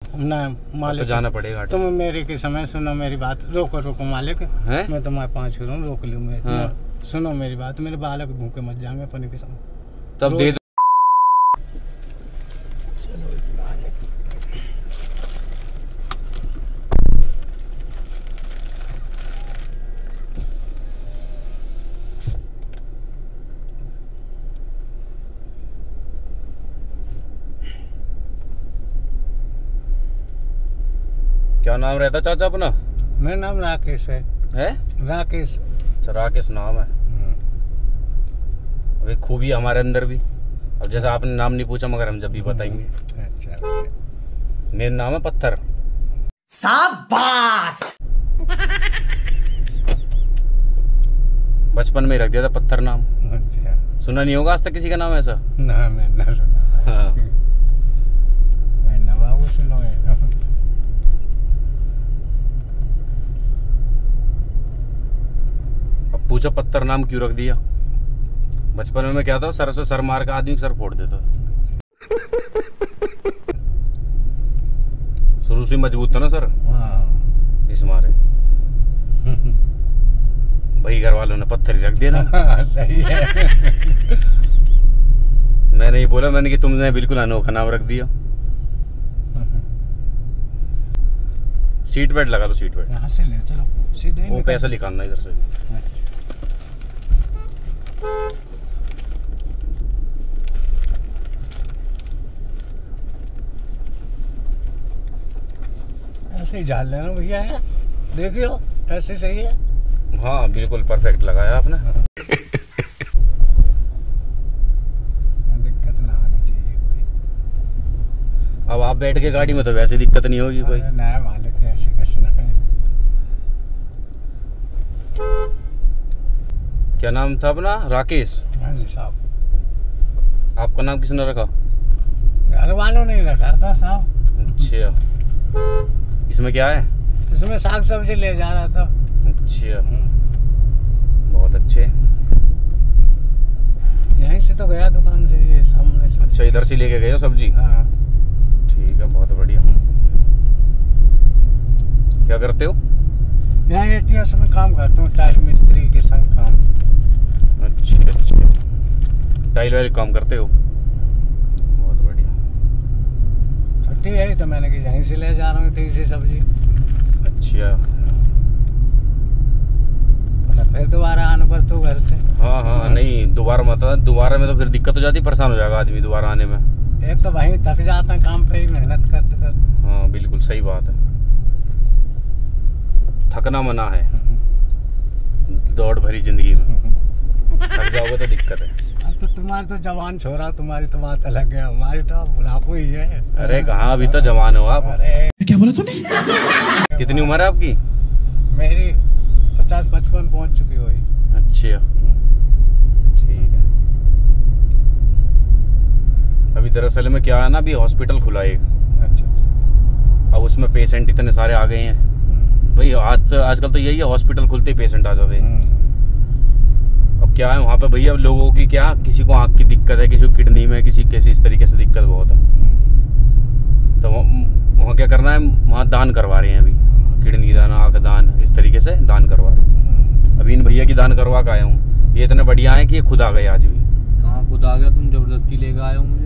ना मालिक तो जाना पड़ेगा। तुम मेरी के समय सुनो मेरी बात। रोको रोको मालिक, मैं तुम्हारे 5 करूँ रोक लूँ मैं। हाँ। सुनो मेरी बात, मेरे बालक भूखे मत जाएंगे अपने के समय। तब दे दो। क्या नाम रहता चाचा अपना? मेरा नाम राकेश है। राकेश। अच्छा राकेश नाम है। अभी खूबी हमारे अंदर भी। अब जैसा आपने नाम नहीं पूछा मगर हम जब भी बताएंगे। अच्छा। मेरा नाम है पत्थर। शाबाश। बचपन में रख दिया था पत्थर नाम। अच्छा। सुना नहीं होगा आज तक किसी का नाम ऐसा? ना मैं ना सुना। हाँ। मैं नवाब सुनो है। अब पूछो पत्थर नाम क्यों रख दिया? बचपन में क्या था, सर से सर मार के आदमी सर फोड़ देता था। शुरू से मजबूत था ना सर। इस मारे भाई घर वालों ने पत्थर ही रख दिया ना। सही है। मैंने ही बोला, मैंने कि तुमने बिल्कुल अनोखा नाम रख दिया। सीट बेल्ट लगा लो, सीट बेल्ट। यहाँ से ले चलो सीधे। वो पैसा निकालना इधर से। ऐसे ही झाल लेना भैया है, देखियो ऐसे सही है। हाँ बिल्कुल परफेक्ट लगाया आपने। दिक्कत ना आनी चाहिए कोई। अब आप बैठ के गाड़ी में तो वैसे दिक्कत नहीं होगी कोई। नया मालिक है, ऐसे कैसे ना है। क्या नाम था अपना? राकेश। हाँ जी साहब। आपका नाम किसने रखा? घर वालों ने रखा था साहब। अच्छा। इसमें क्या है? इसमें साग सब्जी ले जा रहा था। अच्छा बहुत अच्छे। यहीं से तो गया दुकान से, ये सामने से। अच्छा इधर से लेके गए हो सब्जी? हाँ। ठीक है बहुत बढ़िया। क्या करते हो? यहाँ एटीएस में काम करता हूँ, टाइल मिस्त्री के संग काम। अच्छा टाइल वाले काम करते हो, बहुत बढ़िया। छुट्टी है तो मैंने कि यहीं से ले जा रहा हूँ तो इसी सब्जी। अच्छा फिर दोबारा आने पर तो घर से। हाँ नहीं दोबारा मत, दोबारा में तो फिर दिक्कत हो जाती, परेशान हो जाएगा आदमी दोबारा आने में। एक तो वहीं थक जाता है काम पे ही मेहनत करते करते। हाँ बिल्कुल सही बात है, थकना मना है दौड़ भरी जिंदगी में। थक जाओगे तो दिक्कत है। अब तो तुम्हारी तो जवान छोरा, तुम्हारी तो बात अलग है, हमारी तो बुढ़ापो ही है। अरे कहाँ, अभी तो जवान हो आप। अरे क्या बोला तूने? कितनी उम्र है आपकी? मेरी 50-55 पहुंच चुकी हुई। अच्छा ठीक है। अभी दरअसल में क्या है ना, अभी हॉस्पिटल खुला एक। अच्छा। अब उसमें पेशेंट इतने सारे आ गए हैं भाई। आजकल तो यही है, हॉस्पिटल खुलते ही पेशेंट आ जाते हैं। अब क्या है वहाँ पे भैया लोगों की क्या, किसी को आँख की दिक्कत है, किसी को किडनी में, किसी इस तरीके से दिक्कत बहुत है। तो वहाँ क्या करना है, वहाँ दान करवा रहे हैं अभी, किडनी दान, आँख दान, इस तरीके से दान करवा रहे हैं। अभी इन भैया की दान करवा के आया हूँ। ये इतने बढ़िया है कि ये खुद आ गए आज भी। कहाँ खुद आ गया? तुम जबरदस्ती लेके आए हो मुझे।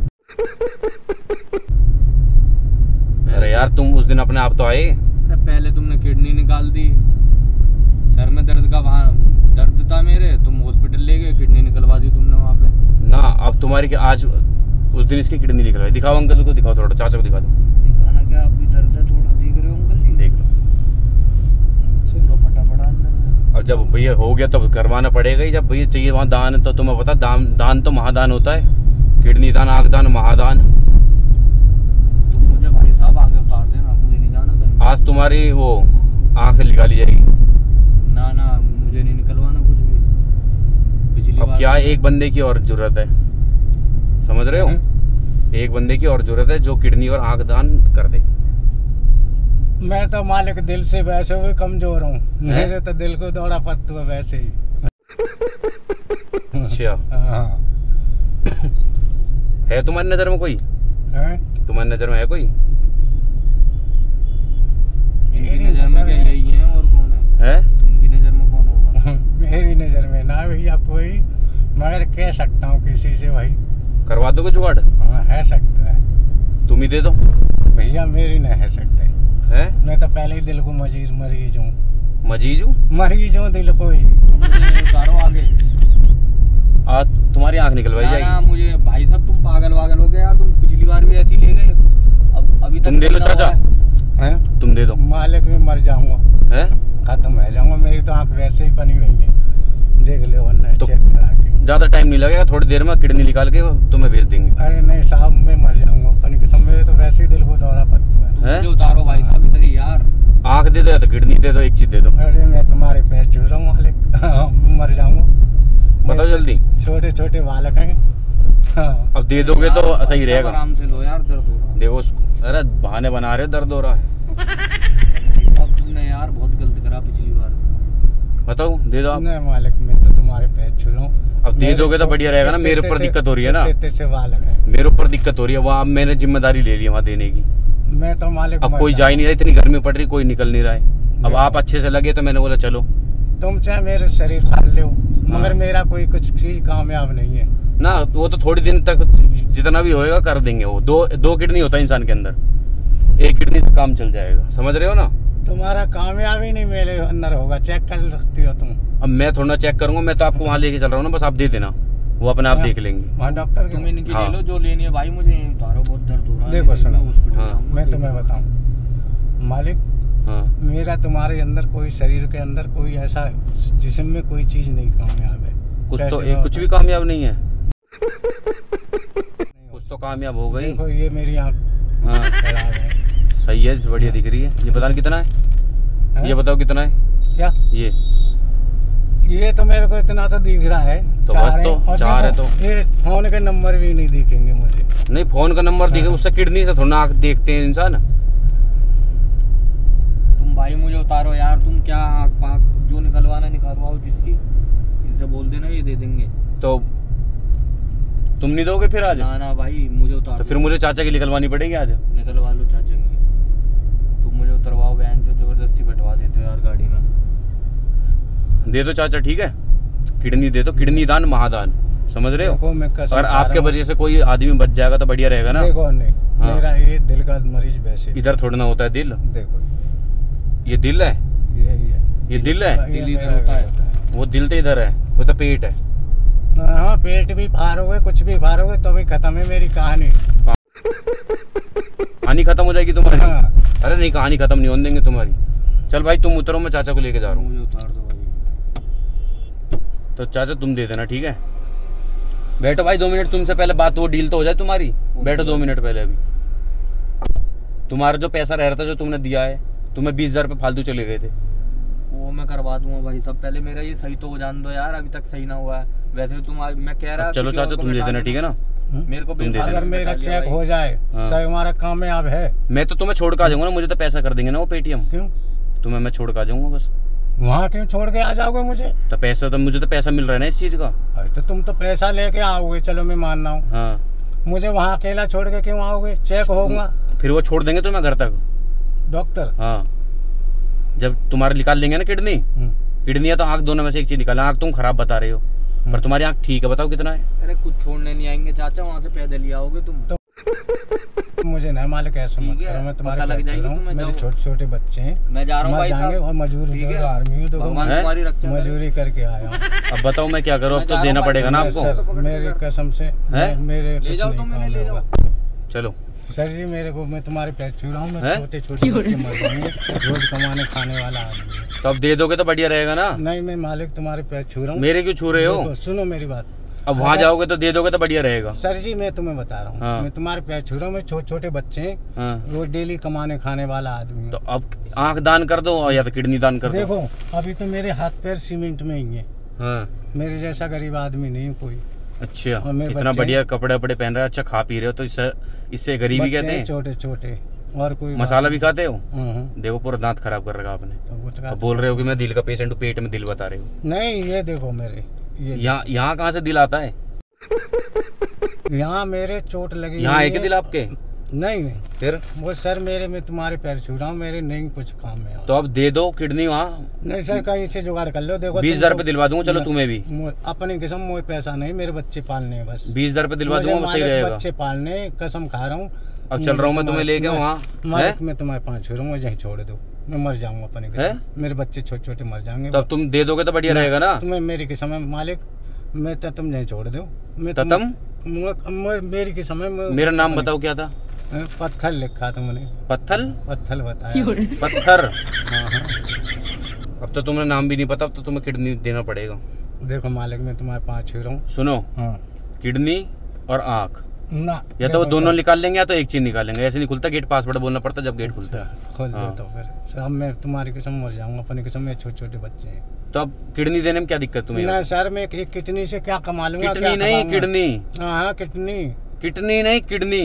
अरे यार तुम उस दिन अपने आप तो आए। अरे पहले तुमने किडनी निकाल दी, सर में दर्द का, वहाँ दर्द था मेरे, तुम हॉस्पिटल ले गए, किडनी निकलवा दी तुमने वहाँ पे ना। अब तुम्हारी क्या, आज उस दिन इसकी किडनी निकलवाई। दिखाओ अंकल को, दिखाओ थोड़ा, चाचा को दिखा दो। दिखाना क्या, अभी दर्द है थोड़ा, देख रहे हो अंकल जी? देख लो पूरा फटा पड़ा अंदर। अब जब भैया हो गया तब करवाना पड़ेगा ही। जब भैया चाहिए वहाँ दान, तो तुम्हें पता दान तो महादान होता है। किडनी दान, आँख दान, महादान। तुम मुझे भाई साहब आगे उतार देना, मुझे नहीं जाना था। आज तुम्हारी वो आँख निकाली जाएगी। ना मुझे नहीं निकलवाना कुछ भी। पिछली अब बार क्या एक बंदे की और जरूरत है, समझ रहे हो? एक बंदे की और जरूरत है जो किडनी और आँख दान कर दे। मैं तो मालिक दिल से वैसे भी कमजोर हूँ, मेरे तो दिल को दौड़ा पड़ता है वैसे ही। अच्छा है तुम्हारी नजर में कोई? है? तुम्हारी नजर में है कोई? करवा दोगे जुगाड़? हाँ है सकता है। तुम ही दे दो भैया, मेरी नहीं है सकते है। मैं तो पहले ही दिल को मरीज हूँ। मरीज हूँ दिल को ही। उतारो आगे। आज तुम्हारी आंख निकलवाई जाएगी। मुझे भाई साहब तुम पागल वागल हो गए यार, तुम पिछली बार भी ऐसी ले गए, अब अभी तक तुम दे लो चाचा, हैं? तुम दे दो। मालिक में मर जाऊंगा, है खत्म हो जाऊंगा। मेरी तो आंख वैसे ही बनी हुई है, देख ले वरना तो चेक करा के। ज्यादा टाइम नहीं लगेगा, थोड़ी देर में किडनी निकाल के तुम्हें भेज देंगे। अरे नहीं साहब, मैं मर जाऊंगा अपनी कसम। मेरे तो वैसे ही दिल को दौरा पड़ता है। मुझे उतारो भाई साहब इधर ही यार। आंख दे दो या तो किडनी दे दो, एक चीज दे दो। अरे मैं तुम्हारे पैर छू रहा हूँ मालिक, मर जाऊंगा। बताओ जल्दी। छोटे छोटे बालक हैं। हाँ। अब दे दोगे तो सही रहेगा। आराम से लो यार, दर्द हो रहा देखो उसको, अरे बहाने बना रहे हो, दर्द हो रहा है। अब तुमने यार बहुत गलत करा पिछली बार। बताओ दे दो आप। नहीं मालिक, मैं तो तुम्हारे पैर छू रहा हूँ। अब दे दोगे तो बढ़िया रहेगा ना। मेरे ऊपर दिक्कत हो रही है ना, से बालक है। मेरे ऊपर दिक्कत हो रही है, वहाँ मैंने जिम्मेदारी ले ली है वहाँ देने की। मैं तो मालिक अब कोई जा ही नहीं रहा, इतनी गर्मी पड़ रही, कोई निकल नहीं रहा है। अब आप अच्छे से लगे तो मैंने बोला चलो। तुम चाहे मेरे शरीर फाड़ लो, मगर मेरा कोई कुछ चीज कामयाब नहीं है ना। वो तो थोड़ी दिन तक जितना भी होएगा कर देंगे। वो दो किडनी होता है इंसान के अंदर, एक किडनी से काम चल जाएगा, समझ रहे हो ना। तुम्हारा कामयाब ही नहीं मेरे अंदर होगा, चेक कर रखती हो तुम। अब मैं थोड़ा चेक करूंगा, मैं तो आपको वहाँ लेके चल रहा हूँ ना, बस आप दे देना, वो अपने आप देख लेंगे। वहाँ डॉक्टर तुम इनकी हाँ। ले लो जो लेनी है भाई, मुझे उतारो, बहुत दर्द हो रहा है। देखो सुनो, हाँ। मैं तुम्हें बताऊं मालिक, हाँ मेरा तुम्हारे अंदर कोई, शरीर के अंदर कोई ऐसा जिस्म में कोई चीज नहीं कामयाब है। कुछ भी कामयाब नहीं है। कुछ तो कामयाब हो गई। देखो ये मेरी आँख हाँ खराब है। सही है, बढ़िया दिख रही है। ये पता नहीं कितना है, ये बताओ कितना है। क्या ये तो मेरे को इतना तो दिख रहा है, तो बस तो 4 है। तो ये फोन के नंबर भी नहीं दिखेंगे मुझे। नहीं, फोन का नंबर दिखे, उससे किडनी से थोड़ा आँख देखते हैं इंसान। तुम भाई मुझे उतारो यार, तुम क्या आँख पाँख जो निकलवाना निकलवाओ, जिसकी इनसे बोल देना, ये दे देंगे। तो तुम नहीं दोगे फिर आज? ना भाई मुझे उतारो। तो फिर मुझे चाचा की निकलवानी पड़ेगी आज। निकलवा लो चाचा की, तुम मुझे उतरवाओ, बहन जो जबरदस्ती बैठवा देते हो यार गाड़ी में। दे दो चाचा, ठीक है, किडनी दे दो। किडनी दान महादान, समझ रहे हो। अगर आपके वजह से कोई आदमी बच जाएगा तो बढ़िया रहेगा ना। देखो नहीं, हाँ। मेरा ये दिल का मरीज वैसे इधर थोड़ा ना होता है दिल। देखो ये दिल है, ये दिल है। दिल इधर होता है। वो दिल तो इधर है, वो तो पेट है। हाँ, पेट भी फाड़ोगे, कुछ भी फाड़ोगे तो भी खत्म है मेरी कहानी। कहानी खत्म हो जाएगी तुम्हारी। हाँ। अरे नहीं, कहानी खत्म नहीं होने देंगे तुम्हारी। चल भाई तुम उतरो, मैं चाचा को लेके जा रहा हूँ। मुझे उतार दो भाई। तो चाचा तुम दे देना, ठीक है। बैठो भाई 2 मिनट, तुमसे पहले बात वो डील तो हो जाए तुम्हारी। बैठो 2 मिनट पहले। अभी तुम्हारा जो पैसा रह रहा था, जो तुमने दिया है, तुम्हें 20,000 रुपये फालतू चले गए थे, वो मैं करवा दूंगा भाई साहब। पहले मेरा ये सही तो हो जान दो यार, अभी तक सही ना हुआ है। वैसे तुम आज मैं कह रहा। चलो चाचा तुम दे देना, ठीक है ना। मेरे को तुम दे देना। अगर मेरा चेक हो जाए, हाँ। सही हमारा कामयाब है। मैं तो तुम्हें छोड़ के आ जाऊंगा ना, मुझे तो पैसा कर देंगे ना वो पेटीएम। क्यों? तुम्हें मैं छोड़ के आ जाऊंगा बस। वहाँ क्यों छोड़ के आ जाओगे मुझे? तो पैसा तो मुझे तो पैसा मिल रहा है ना इस चीज का। अरे तो तुम तो पैसा लेके आओगे, चलो मैं मान रहा हूँ। हाँ, मुझे वहाँ अकेला छोड़ के क्यों आओगे? चेक होगा, फिर वो छोड़ देंगे तुम्हें घर तक। डॉक्टर। हाँ, जब तुम्हारे निकाल लेंगे ना किडनी, किडनी है तो आँख दोनों में से एक चीज निकालना। आँख तुम खराब बता रहे हो, पर तुम्हारी आँख ठीक है। बताओ कितना है? अरे कुछ छोड़ने नहीं आएंगे चाचा, वहाँ से पैदल ही आओगे तुम। तो मुझे नहीं मालिक, ऐसा मत करो। मैं तुम्हारे लग जाएगी तुम्हें। मेरे छोटे छोटे बच्चे हैं, मैं जा रहा हूँ भाई साहब। और मजदूरी आर्मी हूँ, तो मजदूरी करके आया हूँ। अब बताओ मैं क्या करूँ? अब तो देना पड़ेगा ना आपको। मेरी कसम से मेरे ले जाओ, तो मैंने ले जाओ। चलो सर जी, मेरे को, मैं तुम्हारे पैर छू रहा हूँ। मैं छोटे छोटे बच्चे मर जाएंगे, रोज कमाने खाने वाला आदमी है। तो अब दे दोगे तो बढ़िया रहेगा ना। नहीं, मैं मालिक तुम्हारे पैर छू रहा हूँ। मेरे क्यों छू रहे हो? सुनो मेरी बात। अब वहाँ जाओगे तो दे दोगे तो बढ़िया रहेगा। सर जी मैं तुम्हें बता रहा हूँ, हाँ। मैं तुम्हारे पैर छू रहा हूँ। मैं छोटे छोटे बच्चे हैं, हाँ। रोज डेली कमाने खाने वाला आदमी हूँ। तो अब आँख दान कर दो या तो किडनी दान कर दो। देखो अभी तो मेरे हाथ पैर सीमेंट में ही है। हाँ। मेरे जैसा गरीब आदमी नहीं है कोई। अच्छा, इतना बढ़िया कपड़े वपड़े पहन रहे हो, अच्छा खा पी रहे हो, तो इससे गरीबी कहते हैं। छोटे छोटे, और कोई मसाला भी खाते हो? देखो पूरा दांत खराब कर रखा आपने। तो बोल रहे हो कि मैं दिल का पेशेंट हूँ, पेट में दिल बता रहे हो। नहीं, ये देखो मेरे, यहाँ कहाँ से दिल आता है? यहाँ मेरे चोट लगी। यहाँ है कि दिल आपके? नहीं नहीं फिर वो सर मेरे में तुम्हारे पैर छू रहा हूँ, मेरे नहीं कुछ काम में। तो अब दे दो किडनी वहाँ। नहीं सर कहीं से जुगाड़ कर लो। देखो 20,000 रुपये दिलवा दूंगा, चलो तुम्हें भी। अपनी कसम मुझे पैसा नहीं, मेरे बच्चे पालने हैं बस। 20,000 रुपये दिलवा दूंगा, सही रहेगा। बच्चे पालने कसम खा रहा हूँ। अब चल रहा हूँ मैं तुम्हें लेके वहाँ। मालिक मैं तुम्हारे 5 छू रहा हूँ, मुझे यहीं छोड़ दो, मैं मर जाऊंगा अपनी कसम। मेरे बच्चे छोटे छोटे मर जाएंगे। तब तुम दे दोगे तो बढ़िया रहेगा ना। तुम्हें मेरी कसम है मालिक, मैं तो तुम यहीं छोड़ दो। मेरी कसम है। मेरा नाम बताओ क्या था? पत्थर लिखा था मैंने। पत्थर बताया। पत्थर। हाँ। अब तो तुम्हें नाम भी नहीं पता, अब तो तुम्हें किडनी देना पड़ेगा। देखो मालिक मैं तुम्हारे 5 छू रहा हूँ। सुनो, किडनी और आँख ना, या तो वो दोनों निकाल लेंगे या तो एक चीज निकालेंगे। ऐसे नहीं खुलता गेट, पासवर्ड बोलना पड़ता जब गेट खुलता है। खोल दो तो फिर अब मैं तुम्हारी कसम मर जाऊंगा अपनी कसम। मेरे छोटे छोटे बच्चे हैं। तो अब किडनी देने में क्या दिक्कत तुम्हें? ना सर मैं एक किडनी से क्या कमा लूंगा? किडनी नहीं किडनी। हाँ किडनी। किडनी नहीं किडनी।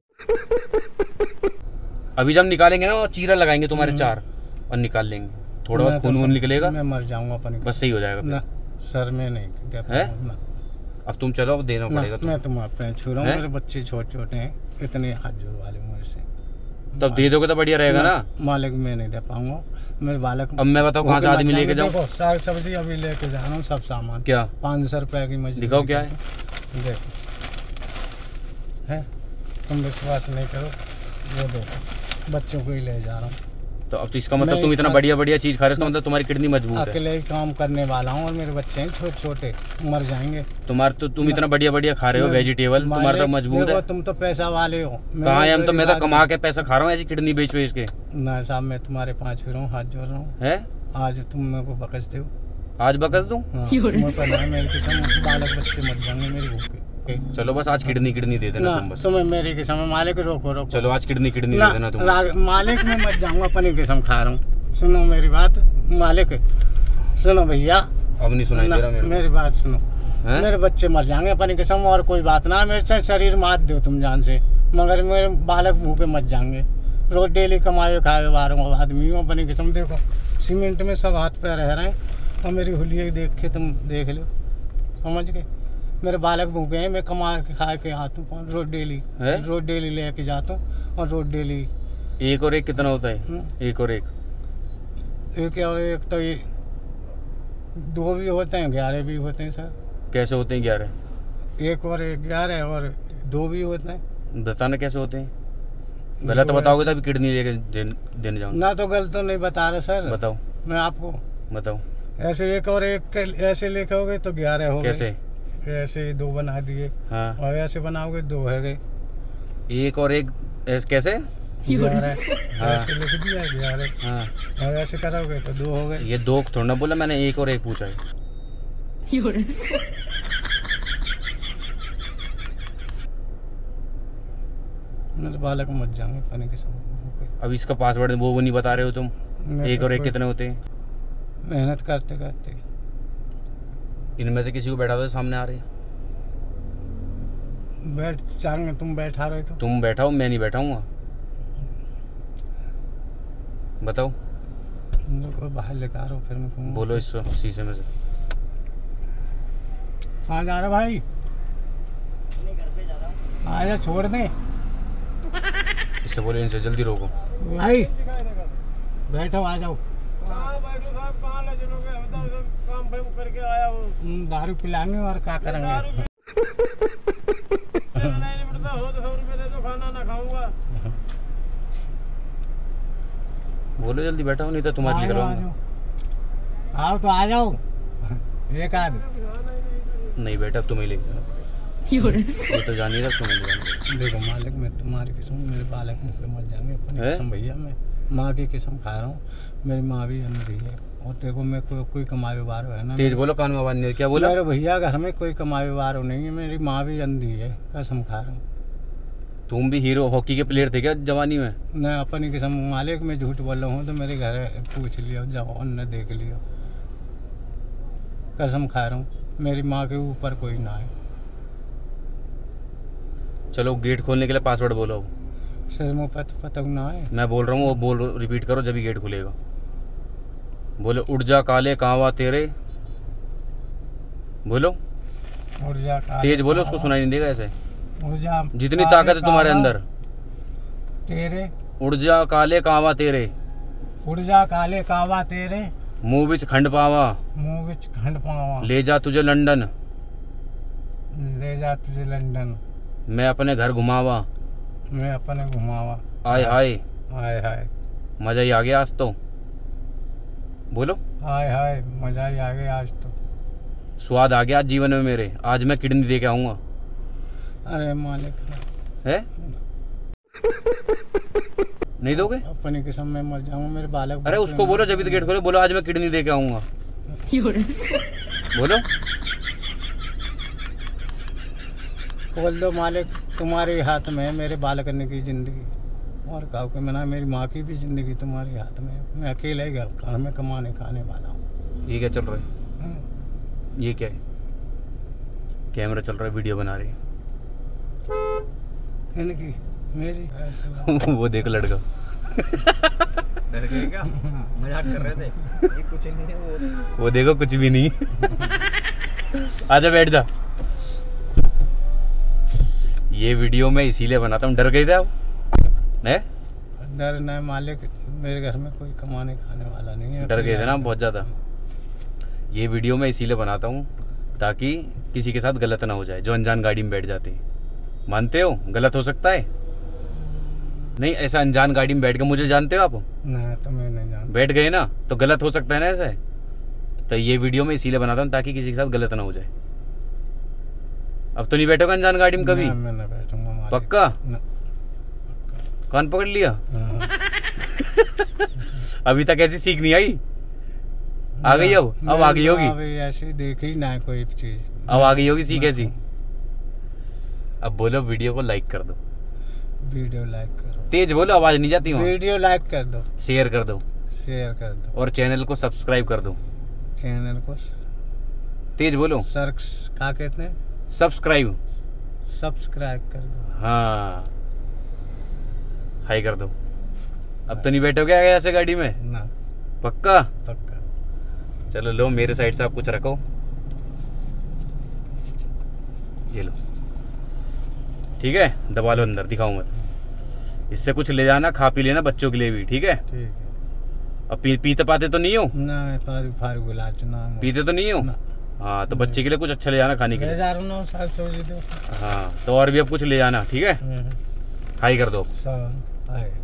अभी जब निकालेंगे ना चीरा लगाएंगे तुम्हारे 4 और निकाल लेंगे, थोड़ा बहुत खून निकलेगा, मैं मर जाऊंगा अपनी, बस सही हो जाएगा। ना सर मैं नहीं है। अब तुम चलो, अब देना पड़ेगा। मैं तुम्हारे पैर छू रहा हूँ, मेरे बच्चे छोटे छोटे हैं, इतने हाथ जोड़ वाले मुझे से। तब दे दोगे तो बढ़िया रहेगा ना। मालिक मैं नहीं दे पाऊंगा, मेरे बालक। अब मैं बताओ कहाँ से आदमी लेके जाऊँ? साग सब्जी अभी लेके जा रहा हूँ, सब सामान। क्या 500 रुपए की मजदूरी। दिखाओ क्या है। देखो है, तुम विश्वास नहीं करो, वो देखो बच्चों को ही ले जा रहा हूँ। तो अब तो इसका मतलब तुम इतना बढ़िया बढ़िया चीज खा रहे हो, इसका मतलब तुम्हारी किडनी मजबूत है। अकेले ही काम करने वाला हूँ और मेरे बच्चे हैं छोटे छोटे, मर जाएंगे। तुम इतना बढ़िया बढ़िया खा रहे हो वेजिटेबल, तुम्हारा तो मजबूत है। तुम तो पैसा वाले हो। कहाँ है? हम तो, मैं तो कमा के पैसा खा रहा हूँ ऐसी किडनी बेच बेच के। ना साहब मैं तुम्हारे 5 छू रहा हूँ, हाथ जोड़ रहा हूँ। है आज तुम मेरे को बकस दो। आज बकस दूं? मेरी कसम बालक बच्चे मर जाएंगे मेरी भूख। चलो बस आज किडनी दे देना तुम बस। तुम्हें मेरी कसम है मालिक, रोको। चलो आज किडनी दे देना तुम। मालिक मैं मर जाऊंगा अपनी कसम खा रहा हूँ। सुनो मेरी बात मालिक, सुनो भैया। अब नहीं सुनाई दे रहा मेरी बात सुनो। मेरे बच्चे मर जाएंगे अपनी कसम, और कोई बात ना। मेरे से शरीर मात दो तुम जान से, मगर मेरे बालक भूखे मर जाएंगे। रोज डेली कमाए खाए 12 आदमी हूँ अपनी कसम। देखो सीमेंट में सब हाथ पैर रह रहे हैं और मेरी हुलिया देख के तुम देख लो, समझ गए। मेरे बालक भूखे हैं, मैं कमा के खा के आता हूँ रोज डेली लेके जाता हूँ और रोज डेली। 1 और 1 कितना होता है? 1 और 1 तो ये 2 भी होते हैं, 11 भी होते हैं सर। कैसे होते हैं 11? 1 और 1 11 और 2 भी होते हैं। बताना कैसे होते हैं? गलत बताओगे तभी किडनी लेके देने जाऊंगा ना। तो गलत तो नहीं बता रहे सर। बताओ, मैं आपको बताओ। ऐसे 1 और 1 ऐसे लिखोगे तो 11 हो गए। कैसे? ऐसे 2 बना दिए। हाँ। और ऐसे बनाओगे 2 है गए। 1 और 1 कैसे? 11। हाँ। ऐसे लिख दिया 11। हाँ। और ऐसे करोगे तो 2 हो गए। ये 2 थोड़ा ना बोला मैंने, 1 और 1 पूछा है। मेरे बालक मत जाएंगे पानी के साथ। अब इसका पासवर्ड वो नहीं बता रहे हो तुम। 1 और 1 कितने होते हैं? मेहनत करते करते। इनमें से किसी को बैठा दो, सामने आ रही है। बैठ चांगे, तुम बैठा रहे तो। तुम बैठा हो, मैं नहीं बैठा हूँ। बताओ। बाहर लेकर आ रहा हूँ, फिर मैं बोलो इस शीशे में से। कहाँ जा रहा भाई? घर पे जा रहा हूँ। आजा छोड़ दे। इससे बोलो, इनसे जल्दी रोको भाई। बैठो, आ जाओ। काम करके आया हूँ। दारू पिलाने और क्या करेंगे? खाना ना खाऊंगा। बोलो जल्दी, बैठा हो नहीं तो तुम्हारी निकलवाऊंगा। आओ तो आ जाओ। एक आध नहीं बेटा, तुम्हें लेके जाना। ये तो जानिए तक तुम्हें ले जाना। देखो मालिक, मैं तुम्हारी कसम, मेरे बालक मुझे मर जाएंगे अपनी कसम भैया। मैं माँ की कसम खा रहा हूँ, मेरी माँ भी अंधी है। और देखो मैं कोई कमाए वार है ना। तेज बोलो, कान में आवाज नहीं। क्या बोला? मेरे भैया घर में कोई कमाए वार नहीं है, मेरी माँ भी अंधी है, कसम खा रहा हूँ। तुम भी हीरो हॉकी के प्लेयर थे क्या जवानी में? मैं अपनी कसम मालिक, मैं झूठ बोल रहा हूँ तो मेरे घर पूछ लियो, जवान ने देख लियो, कसम खा रहा हूँ। मेरी माँ के ऊपर कोई ना है। चलो गेट खोलने के लिए पासवर्ड बोलो। सर मुँह पता ना है। मैं बोल रहा हूँ, वो बोल रिपीट करो जब गेट खुलेगा। बोलो, उड़ जा काले कांवा तेरे। बोलो, उड़ जा तेज बोलो, उसको सुनाई नहीं देगा ऐसे। उड़ जा, जितनी ताकत है तुम्हारे अंदर। तेरे उड़ जा काले कावा तेरे, उड़ जा काले कावा तेरे, मुंह विच खंड पावा, मुंह विच खंड पावा, ले जा तुझे लंदन, ले जा तुझे लंदन, मैं अपने घर घुमावा, मैं अपने घुमावा। आय हाय हाय हाय मजा ही आ गया आज तो। बोलो, हाय हाय मजा ही आ गया आज तो। स्वाद आ गया आज जीवन में मेरे, आज मैं किडनी दे के आऊंगा। अरे मालिक है नहीं दोगे? अपनी किस्म में मर जाऊंगा, मेरे बालक। अरे उसको बोलो जब भी तो गेट खोले, बोलो आज मैं किडनी दे के आऊंगा। बोलो, बोल दो मालिक, तुम्हारे हाथ में है मेरे बालक करने की जिंदगी, और कहो कि मैंने मेरी माँ की भी जिंदगी तुम्हारे हाथ में है। मैं अकेले घर में कमाने खाने वाला हूँ। ये क्या चल रहा है? ये क्या है? कैमरा चल रहा है, वीडियो बना रही है। इनकी मेरी वो देख लड़का डर गए क्या? मजाक कर रहे थे। ये कुछ नहीं है वो देखो कुछ भी नहीं। आजा बैठ जा। ये वीडियो मैं इसीलिए बनाता हूँ। डर गए थे आप? नहीं डर नहीं मालिक, मेरे घर में कोई कमाने खाने वाला नहीं है। डर गए थे ना बहुत ज़्यादा। ये वीडियो मैं इसीलिए बनाता हूँ ताकि किसी के साथ गलत ना हो जाए, जो अनजान गाड़ी में बैठ जाते हैं। मानते हो गलत हो सकता है? नहीं, ऐसा अनजान गाड़ी में बैठ के, मुझे जानते हो आप? नहीं तो मैं नहीं जानता। बैठ गए ना तो गलत हो सकता है ना ऐसा है? तो ये वीडियो मैं इसीलिए बनाता हूँ ताकि किसी के साथ गलत ना हो जाए। अब तो नहीं बैठोगे अनजान गाड़ी में कभी? मैं नहीं बैठूंगा मालिक। पक्का? न, कान पकड़ लिया? हाँ। अभी तक ऐसी सीख नहीं आई? आ गई अब आ गई होगी। अभी ऐसी देखी ना कोई चीज, अब आ गई होगी सीख ऐसी। अब बोलो वीडियो को लाइक कर दो। वीडियो लाइक करो, तेज बोलो, आवाज नहीं जाती वहाँ। वीडियो लाइक कर दो, शेयर कर दो शेयर कर दो, और चैनल को सब्सक्राइब कर दो। चैनल को तेज बोलो, सर्च क्या कहते हैं, सब्सक्राइब। सब्सक्राइब कर दो। हाँ, हाई कर दो। अब तो नहीं बैठोगे ऐसे गाड़ी में? ना, पक्का? पक्का। चलो लो, मेरे साइड से आप कुछ रखो। ये लो, ठीक है? दबा लो अंदर, दिखाऊं मत। इससे कुछ ले जाना, खा पी लेना बच्चों के लिए भी, ठीक है? ठीक है। अब पीते पाते तो नहीं हो? ना फारू फारू गुलाच ना पीते तो नहीं हो? ना। हाँ, तो बच्चे के लिए कुछ अच्छा ले जाना खाने के लिए। 2009 साल से दो। हाँ, तो और भी अब कुछ ले जाना, ठीक है? हाई कर दो। सब है।